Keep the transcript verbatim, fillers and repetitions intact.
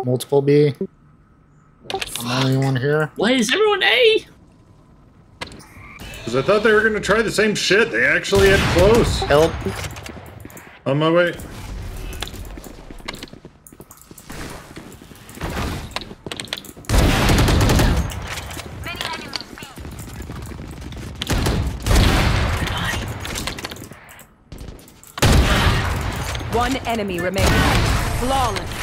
Multiple B. I'm the only one here. Why is everyone A? Because I thought they were going to try the same shit. They actually had close. Help. On my way. One enemy remaining. Flawless.